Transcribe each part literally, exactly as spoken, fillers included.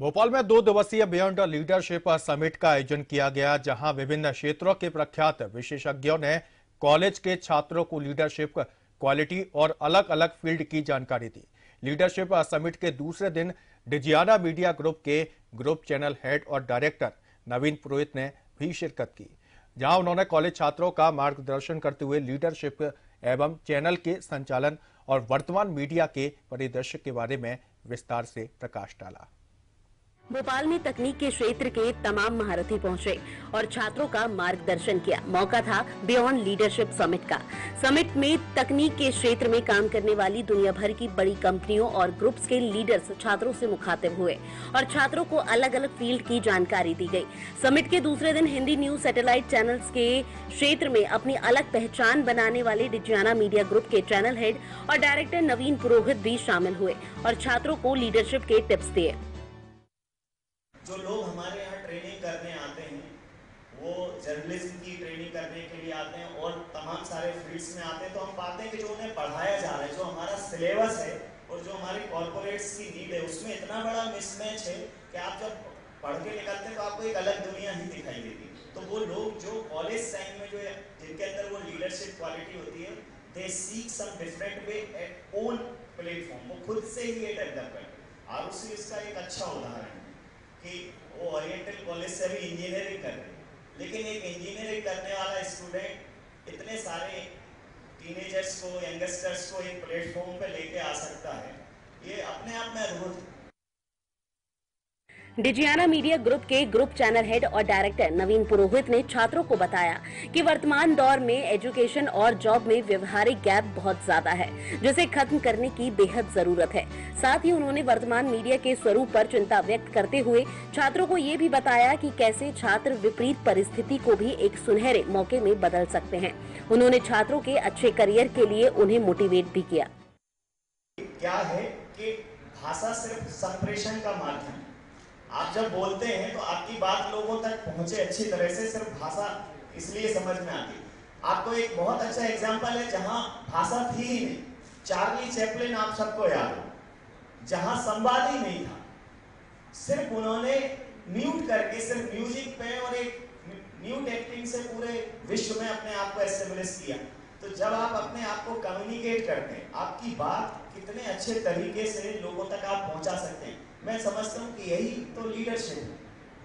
भोपाल में दो दिवसीय बियॉन्ड लीडरशिप समिट का आयोजन किया गया, जहां विभिन्न क्षेत्रों के प्रख्यात विशेषज्ञों ने कॉलेज के छात्रों को लीडरशिप क्वालिटी और अलग अलग फील्ड की जानकारी दी। लीडरशिप समिट के दूसरे दिन डिजियाना मीडिया ग्रुप के ग्रुप चैनल हेड और डायरेक्टर नवीन पुरोहित ने भी शिरकत की, जहां उन्होंने कॉलेज छात्रों का मार्गदर्शन करते हुए लीडरशिप एवं चैनल के संचालन और वर्तमान मीडिया के परिदृश्य के बारे में विस्तार से प्रकाश डाला। भोपाल में तकनीक के क्षेत्र के तमाम महारथी पहुंचे और छात्रों का मार्गदर्शन किया। मौका था बियॉन्ड लीडरशिप समिट का। समिट में तकनीक के क्षेत्र में काम करने वाली दुनिया भर की बड़ी कंपनियों और ग्रुप्स के लीडर्स छात्रों से मुखातिब हुए और छात्रों को अलग अलग फील्ड की जानकारी दी गई। समिट के दूसरे दिन हिंदी न्यूज सैटेलाइट चैनल्स के क्षेत्र में अपनी अलग पहचान बनाने वाले डिजियाना मीडिया ग्रुप के चैनल हेड और डायरेक्टर नवीन पुरोहित भी शामिल हुए और छात्रों को लीडरशिप के टिप्स दिए। जो लोग हमारे यहाँ ट्रेनिंग करने आते हैं वो जर्नलिज्म की ट्रेनिंग करने के लिए आते हैं और तमाम सारे फील्ड्स में आते हैं, तो हम पाते हैं कि जो उन्हें पढ़ाया जा रहा है, जो हमारा सिलेबस है और जो हमारी कॉर्पोरेट्स की नीड है, उसमें इतना बड़ा मिसमैच है कि आप जब पढ़ के निकलते हैं तो आपको एक अलग दुनिया ही दिखाई देती है। तो वो लोग जो कॉलेज टाइम में जो जिनके अंदर वो लीडरशिप क्वालिटी होती है, they seek some different way at own platform, वो खुद से ही ये डेवलप करते। आरुषि इसका एक अच्छा उदाहरण है कि वो ओरिएंटल कॉलेज से भी इंजीनियरिंग कर रहे हैं, लेकिन एक इंजीनियरिंग करने वाला स्टूडेंट इतने सारे टीनेजर्स को, यंगस्टर्स को एक प्लेटफॉर्म पे लेके आ सकता है, ये अपने आप में अद्भुत है। डिजियाना मीडिया ग्रुप के ग्रुप चैनल हेड और डायरेक्टर नवीन पुरोहित ने छात्रों को बताया कि वर्तमान दौर में एजुकेशन और जॉब में व्यवहारिक गैप बहुत ज्यादा है, जिसे खत्म करने की बेहद जरूरत है। साथ ही उन्होंने वर्तमान मीडिया के स्वरूप पर चिंता व्यक्त करते हुए छात्रों को ये भी बताया कि कैसे छात्र विपरीत परिस्थिति को भी एक सुनहरे मौके में बदल सकते हैं। उन्होंने छात्रों के अच्छे करियर के लिए उन्हें मोटिवेट भी किया। क्या है कि भाषा सिर्फ संप्रेषण का माध्यम, आप जब बोलते हैं तो आपकी बात लोगों तक पहुंचे अच्छी तरह से, सिर्फ भाषा इसलिए समझ में आती। आपको एक बहुत अच्छा एग्जांपल है जहां भाषा थी ही नहीं, चार्ली चैपलिन आप सबको याद हो, जहां संवाद ही नहीं था, सिर्फ उन्होंने म्यूट करके सिर्फ म्यूजिक पे और एक म्यूट एक्टिंग से पूरे विश्व में अपने आप को एस्टेब्लिश किया। तो जब आप अपने आप को कम्युनिकेट करते हैं, आपकी बात कितने अच्छे तरीके से लोगों तक आप पहुंचा सकते हैं, मैं समझता हूं कि यही तो लीडरशिप है।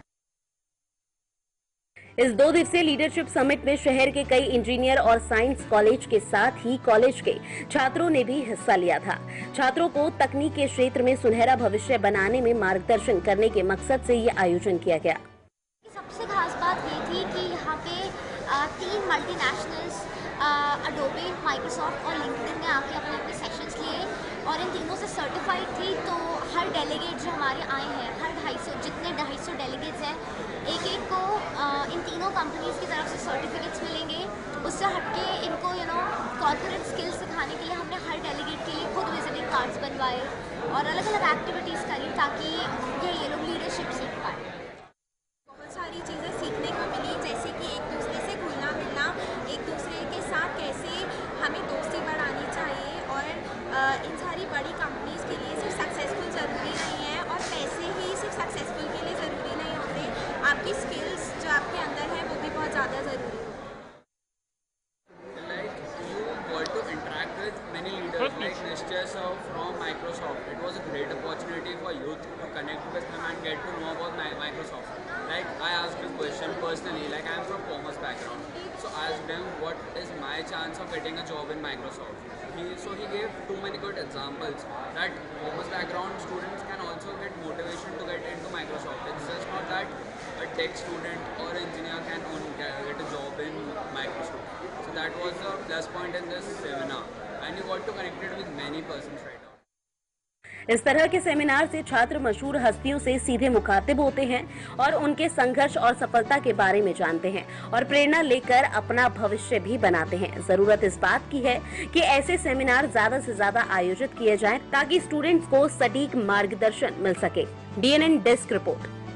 इस दो दिवसीय लीडरशिप समिट में शहर के कई इंजीनियर और साइंस कॉलेज के साथ ही कॉलेज के छात्रों ने भी हिस्सा लिया था। छात्रों को तकनीक के क्षेत्र में सुनहरा भविष्य बनाने में मार्गदर्शन करने के मकसद से ये आयोजन किया गया। सबसे खास बात ये थी कि यहाँ पे तीन मल्टीनेशनल्स अडोबे, माइक्रोसॉफ्ट और लिंक्डइन ने आके अपने अपने सेशंस लिए और इन तीनों से सर्टिफाइड थी। तो हर डेलीगेट जो हमारे आए हैं, हर ढाई सौ जितने ढाई सौ डेलीगेट्स हैं, एक एक को आ, इन तीनों कंपनीज की तरफ से सर्टिफिकेट्स मिलेंगे। उससे हटके इनको यू नो कॉर्पोरेट स्किल्स सिखाने के लिए हमने हर डेलीगेट के लिए खुद विजिटिंग कार्ड्स बनवाए और अलग अलग एक्टिविटीज़ करी ताकि ये ये लोग लीडरशिप सीख पाए। बहुत सारी चीज़ें सीखने को मिली, जैसे कि एक दूसरे से घुलना मिलना, एक दूसरे के साथ कैसे हमें दोस्ती बढ़ानी चाहिए और आ, इन सारी बड़ी कंपनीज के लिए सिर्फ सक्सेसफुल ज़रूरी नहीं है और पैसे ही सिर्फ सक्सेसफुल के लिए ज़रूरी नहीं होते, आपकी स्किल्स जो आपके अंदर है वो भी बहुत ज़्यादा ज़रूरी है। Like you got to interact with many leaders like Nishchai sir from Microsoft. It was a great opportunity for youth to connect with him and get to know about Microsoft. Like I asked him question personally, like I am from commerce background, so I asked him what is my chance of getting a job in Microsoft. He, so he gave too many good examples that commerce background students can also get motivation to get into Microsoft. It's just not that a tech student or engineer can only get a job in Microsoft. So that was the plus point in this seminar, and you got to connect it with many persons right now. इस तरह के seminar से छात्र मशहूर हस्तियों से सीधे मुखातिब होते हैं और उनके संघर्ष और सफलता के बारे में जानते हैं और प्रेरणा लेकर अपना भविष्य भी बनाते हैं। जरूरत इस बात की है कि ऐसे सेमिनार ज्यादा से ज्यादा आयोजित किए जाएं ताकि स्टूडेंट्स को सटीक मार्गदर्शन मिल सके। D N N desk report.